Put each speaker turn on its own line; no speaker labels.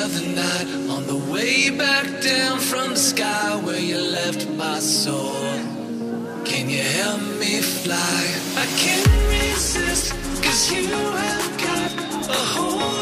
other night on the way back down from the sky where you left my soul. Can you help me fly? I can't resist, 'cause you have got a hold